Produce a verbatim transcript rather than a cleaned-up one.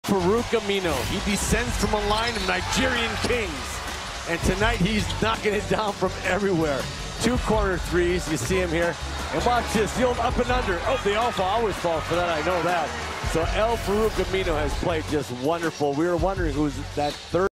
Al-Farouq Aminu. He descends from a line of Nigerian kings. And tonight he's knocking it down from everywhere. Two corner threes, you see him here. And watch this, the old up and under. Oh, the alpha always falls for that, I know that. So Al-Farouq Aminu has played just wonderful. We were wondering who's that third.